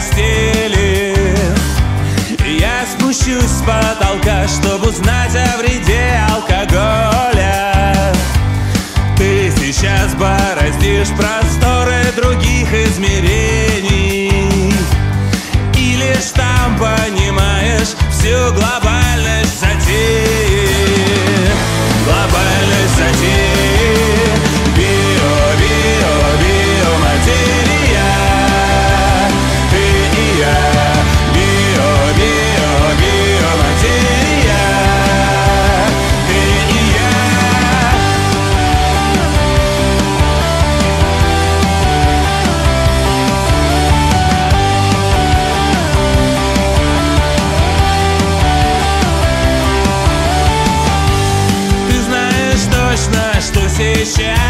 постели. Я спущусь с потолка, чтобы узнать о вреде алкоголя. Ты сейчас бороздишь просторы других измерений, и лишь там понимаешь всю глобальность затеи. Глобальность затеи. Биоматерия. Ты и я. Биоматерия. Ты и я. Ты знаешь точно, что сейчас